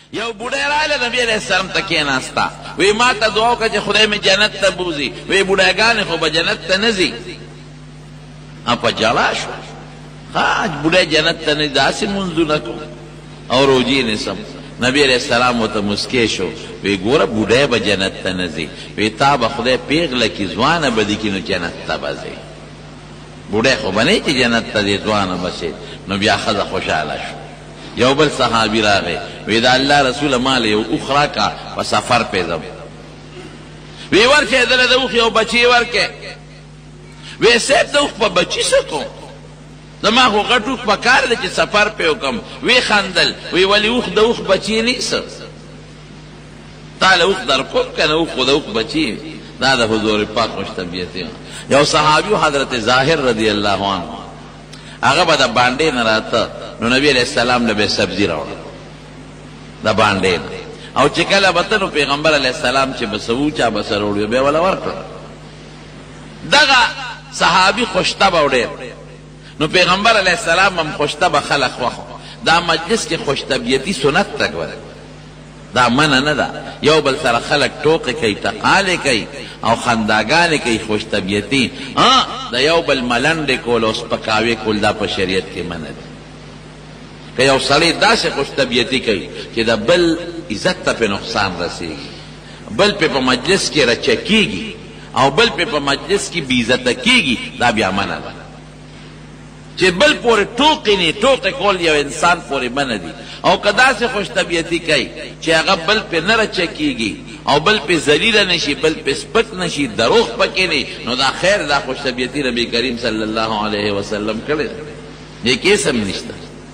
یو بوډۍ راغله نبی علیہ السلام ته کېناسته وی ما ته دعا وکړه چې خدای مې جنت ته بوځي وی بوډاګانې خو به جنت ته نه ځي په جړا شو بوډۍ جنت ته نه داسې منځونه کوم او روجې نیسم نبی علیہ السلام ورته مسکی شو وی ګوره بوډۍ به جنت ته نه ځي وی تا به خدای پیغله کي ځوانه به دي کي نو جنت ته به ځي بوډۍ خو به نه چې جنت ته ځي ځوانه به شي نو بیا ښځه خوشحاله شو یو بل صحابي راغی وی دا الله رسوله مال یو اوښ راکړه په سفر پې ځم وی ورکې دله د اوښ یو بچی ورکې وی صاحب د اوښ په بچي څه کوم زما خو غټ اوښ په کار دی چې سفر پې وکړم وی خندل وی ولې اوښ د اوښ بچي نیسه تا له اوښ در کوم که نه اوښ خو د اوښ بچي دا د حضور پاک خوش طبیعتي یو صحابي حضرت ظاهر رضی الله عنه هغه به د بانډې نه راته نو نبی علیہ السلام له به سبزي راوړه د بانډې نه او چې کله به ته نو پیغمبر علیہ السلام چې به څه وچا به سره وړي بیا وله ورکړه دغه صحابي خوشطبه و ډېر نو پیغمبر علیہ السلام هم خوشطبه خلق خوښو دا مجلس کې خوشطبیعتي سنت ته ګوره دا منه نه ده یو بل سره خلق ټوقې کوي ټقالې کوي او خنداګانې کوي خوش طبیعتي د یو بل ملنډې کول او سپکاوې کول دا په شریعت کې منع دي که یو سړی داسې خوش طبیعتي کوي چې د بل عزت ته پې نقصان رسېږي بل پې په مجلس کې رچه کېږي او بل پې په مجلس کې بېعزته کېږي دا بیا منع ده چې بل پورې ټوقې نه ټوقې کول یو انسان پورې منع دي او که داسې خوش طبیعتي کوي چې هغه بل پې نه رچه کېږي او بل پې ذلیله نشي بل پې سپک نشي دروغ پکې نه نو دا خیر دا خوش طبیعتي نبی کریم صلی الله علیه وسلم کړی دی دې کې هېڅ هم نشته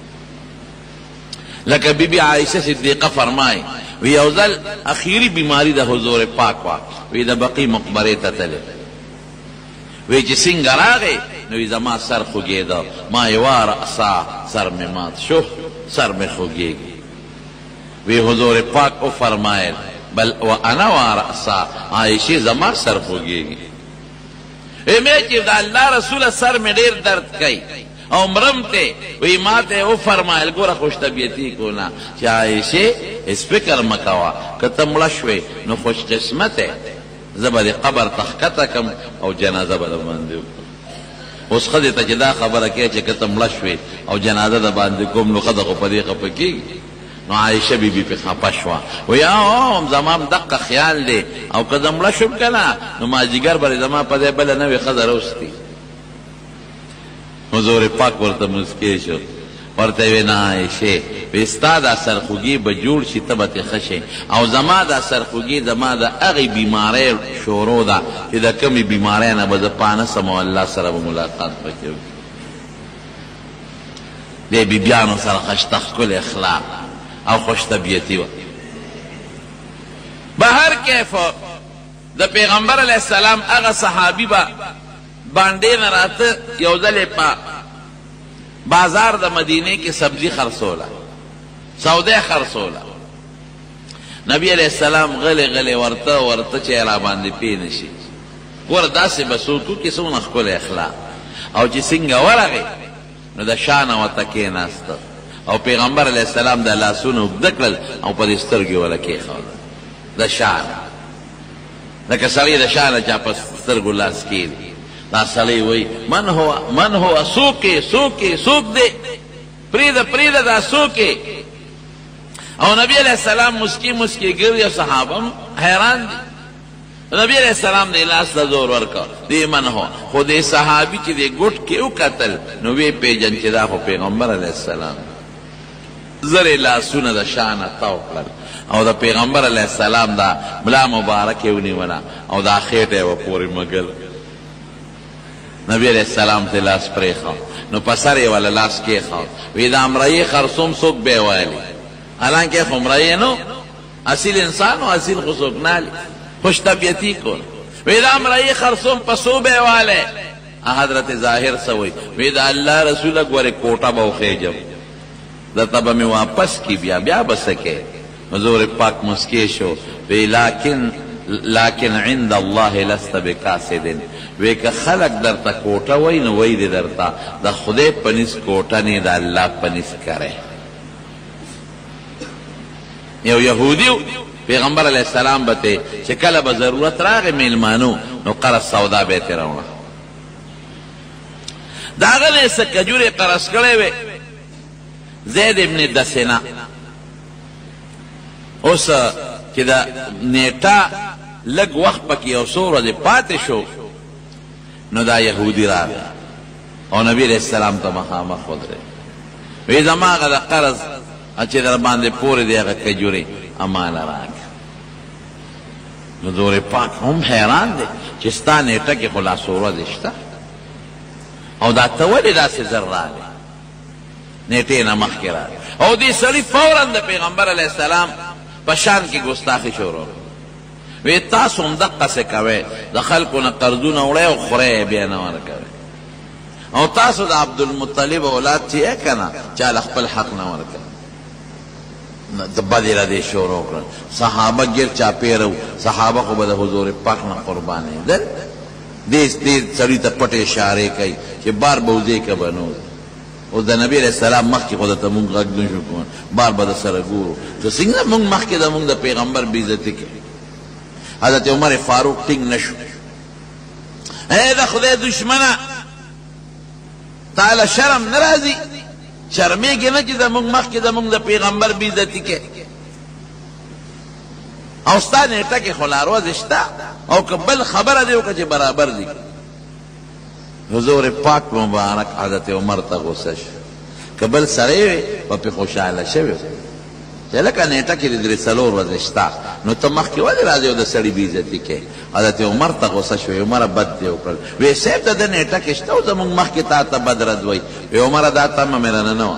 لکه بی بی عائشه صدیقه فرمایي وی یو ځل اخیری بیماری د حضور پاک وه وی د بقي مقبرې ته تللی وی چې څنګه راغی نو وی زما سر خوږېده ما یوه رأسا سر مې مات شو سر مې خوږېږي وی حضور پاک او فرمایل بل وانا ورأسا عائشې زما سر خوږېږي مې چې د الله رسوله سر مې ډېر درد کوي او مرم ته وی ما ته او فرمایل ګوره خوش طبیعتي کو نه چې عائشې هېڅ فکر مه کوه که ته مړه شوې نو خوش قسمته زه به د قبر ته ښکته کړم او جنازه به د باندې وکړم اوس ښځې ته چې دا خبره کوي چې که ته مړه شوې او جنازه د باندې کوم نو ښځه خو په دې خفه کېږي نو عایشه بیبي پې خفه شوه وی زما هم دقه خیال دی او که زه مړه شوم که نه نو مازدیګر به زما په دی بله نوې ښځه راوستي حضور پاک ورته مسکی شو ورته وی نه عایشې وی ستا دا سرخوږي به جوړ شي ته به ترې ښه شې او زما دا سرخوږي زما د هغې بیمارۍ شروع ده چې د کمې بیمارۍ نه به زه پانه سم او الله سره به ملاقات پکې وکړي دې بیبیانو سره ښایسته ښکلې اخلاق او خوش طبیعتي وه به هر کیف د پیغمبر علیه السلام هغه صحابي به بانډې نه راته یو ځل په بازار د مدینه کې سبزی خرڅوله سوده خرڅوله نبی علیہ السلام غلی غلی ورته چې را باندې پی نشي ګوره داسې به څوک وکړي څومره ښکلی اخلاق او چې څنګه ورغی نو د شانه ورته کېناسته او پیغمبر علیہ السلام د لاسونه اوږده کړل او په دې سترګې وله کېښوده د شانه لکه سړی د شانه چا په سترګو لاس کېږدي دا سړی وی من هو سوک دے پریده دا سوکے او نبی علیہ السلام مسکی گر یا صحابہ حیران دی نبی علیہ السلام دے لاس دا زور ورکا دی من ہو خود صحابی چی دے گھٹ کے او قتل نو وی پیجن چی دا خو پیغمبر علیہ السلام زر لاسون دا شان توقلل او دا پیغمبر علیہ السلام دا بلا مبارکی ونی ونا او دا خیٹے و پوری مگل نبی علیہ السلام ته لاس پریخا نو پسر یې والا لاس کېښا وی دا امرایې خرصوم څوک بې ویلي حالانکه خو امرایې نو اصیل انسان و اصیل خو څوک نالي خوش طبیعتي کول وی دا امرایې خرصوم په څو بې والی حضرت ظاهر څه وی وی دا الله رسوله ګورې کوټه به وخېجم درته به مې واپس کی بیا به څه کې حضور پاک مسکی شو وی لیکن عند الله لست بکاسد وی که خلق در تا کوٹا وی نو وی دی در تا دا خدای پنیس کوٹا نی دا اللہ پنیس کرے یو یهودیو پیغمبر علیہ السلام بته چې کله به ضرورت راغی میلمانو نو قرض سودا به یې راوړه. د هغه نه یې څه کجورې قرض کړی وې زید ابن دسنه. اوس چې د نیټه لږ وخت پکې یو څو ورځې پاتې شو نو دا یهودي راغی او نبی علیہ السلام ته مخامخ ودرېد. وی زما هغه د قرض چې در باندې پورې دی هغه کجورې امانه راکړه. نو زور پاک هم حیران دی چې ستا نیټه کې خو لا څو ورځې شته او دا ته ولې داسې زر راغی نیټې نه مخکې راغی. او دې سړي فوراً د پیغمبر علیه السلام په شان کې ګستاخي شروع وی تاسو هم دقسې کوئ د خلکو نه قرضونه وړئ او خورئ بیا نه ورکوئ او تاسو د عبدالمطلب اولاد چې یې که نه چا له خپل حق نه ورکوئ. د بدې را دې شروع کړل. صحابه ګیر چاپېره وو. صحابه خو به د حضور پاک نه قربانېدل. دې سړي ته پټې اشارې کوي چې بار به وځې که به نه اوس د نبي علیہ السلام مخکې خو درته مونږ غږ نه شو کولی بار به د سره ګورو که څنګه مونږ مخکې د مونږ د پیغمبر بېعزتي کوي. حضرت عمر فاروق ټینګ نه شو. ای د خدای دشمنه تعالی شرم نه راځي شرمېږي نه چې زموږ مخکې زموږ د پیغمبر بېعزتي کوي او ستا نیټه کې خو لا ورځې شته او که بل خبره دی وکړه چې برابر دي. حضور پاک مبارک حضرت عمر ته غصه شو. که بل سړی وي به پرې خوشحاله شوی چې لکه نیټه کې د درې څلور ورځې شته نو ته مخکې ولې راځې او د سړي بېعزتي کوې. حضرت عمر ته غصه شوی. عمره بد دې وکړل. وی صاحب ته د نیټه کې شته او زموږ مخکې تا ته بد رد وایي. وی عمره دا تمه مې رانه نه وه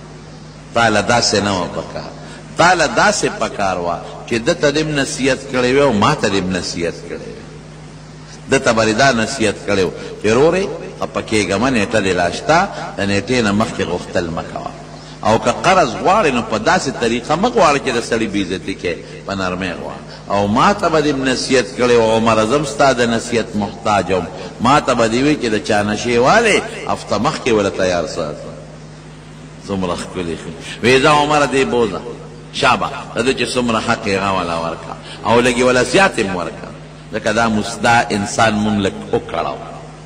تا له داسې نه وه پکار. تا له داسې پکار وه چې ده ته دې نصیحت کړی وی او ما ته دې نصیحت کړی وی. ده ته به دا نصیحت کړی و چې رورې خفه کېږه مه نیټه دې لا شته د نیټې نه مخکې غوښتل مه کوه او که قرض غواړې نو په داسې طریقه مه غواړه چې د سړي بېعزتي کوې په نرمۍ غواړه. او ما ته به دې نصیحت کړی و عمره زم ستا د نصیحت محتاج وم. ما ته به دې وی چې د چا نشې والې هفته مخکې وله تیار ساته. څومره ښکلي وی ځه عمره دې بوځه شابه د ده چې څومره حق یې هغه وله ورکړه او لږې وله زیات یې ورکړه ځکه دا مسدا انسان مونږ لږ وکړو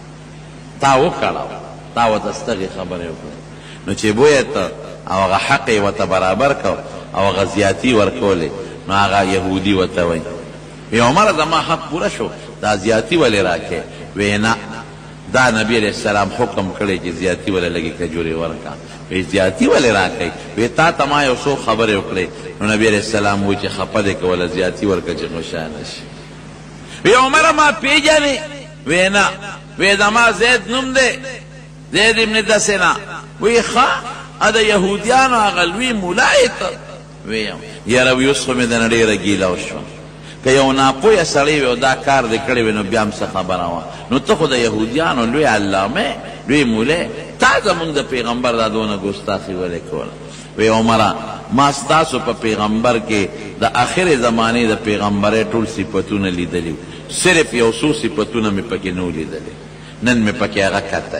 تا وکړو تا ورته ستغې خبرې وکړې نو چې بویې ته او هغه حق یې ورته برابر کړ او هغه زیاتي ورکولې نو هغه یهودي ورته وایي وی عمره زما حق پوره شو دا زیاتي ولې راکې. وی نه دا نبی علیہ السلام حکم کړی چې زیاتي ولې لږې کجورې ورکړه. وی زیاتي ولې راکئ. وی تا ته ما یو څو خبرې وکړې نو نبی علیہ السلام وایي چې خفه دی که وله زیاتي ورکړه چې خوشحاله شي. وی عمره ما پیژنې. وی نه. وی زما زید نوم دی زید ابن دسنه. وی ښه د یهودیانو هغه لوی ملا یې ته. ویم یاره وی اوس خو مې دنه ډېره ګیله وشوه که یو ناپویه سړی وي او دا کار دې کړی وي نو بیا هم څه خبره وه نو ته خو د یهودیانو لوی علامه لوی مولی تا زمونږ د پیغمبر دا دونه ګستاخي ولې کوله. وی عمره ما ستاسو په پیغمبر کې د آخر زمانې د پیغمبرۍ ټول صفتونه لیدلي صرف یو څو صفتونه مې پکې نه لیدلي نن مې پکې هغه کتل.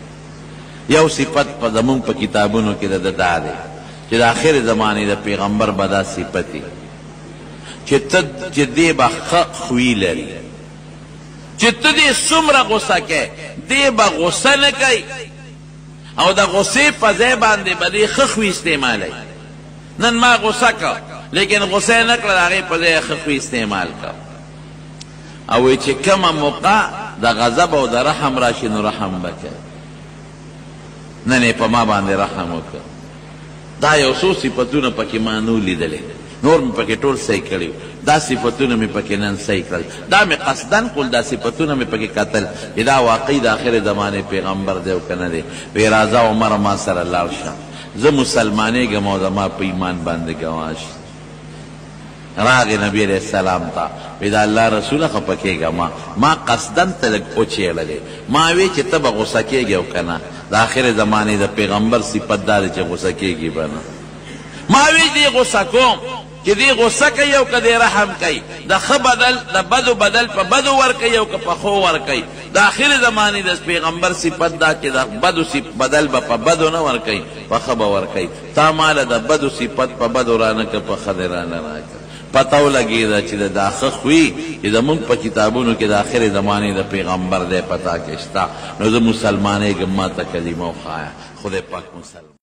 یو صفت په زمونږ په کتابونو کې د دا دی چې د آخر زمانې د پیغمبر به دا صفتي چې دی به ښه خوی لري چې ته دې څومره غصه کوې دی به غصه نه کوي او د غصې په ځای باندې به دې ښه خوی استعمالوي. نن ما غصه کړه لیکن غصه یې نه کړه د هغې په ځای ښه خوی استعمال کړه او وایي چې کومه موقع د غضب او د رحم راشي نو رحم به کوي. نن یې په ما باندې رحم وکړه. دا یو څو صفتونه پکې ما نه لیدلې نور مې پکې ټول صحیح کړي دا صفتونه مې پکې نن صحیح کړل. دا مې قصدن کول دا صفتونه مې پکې کتل چې دا واقعي د آخر زمانې پیغمبر دی او که نه دی. وی راځه عمر ما سره لاړ شه زه مسلمانېږم او زما په ایمان باندې ګواه شي. راغې نبی علیہ السلام ته وی دا الله رسوله خفه کېږه ما قصدن ته لږ وچېړلې ما وی چې ته به غصه کېږې او که نه د آخر زمانې د پیغمبر صفت دا دی چې غصه کېږي به نه. ما وی دې غصه کوم چې دی غصه کوي او که دی رحم کوي د ښه بدل د بدو بدل په بدو ورکوي او که په ښو ورکوي د آخر زمانې د پیغمبر صفت دا چې د بدو بدل به په بدو نه ورکوي په ښه به ورکوي تا ماله د بدو صفت په بدو رانه که په ښه دې رانه راکړه پته ولګېده چې دا ښه خوي چې زمونږ په کتابونو کې د آخر زمانې د پیغمبر دی پتا کې شته نو زه مسلمانېږم ما ته کلمه وښایه خدای پاک مسلمان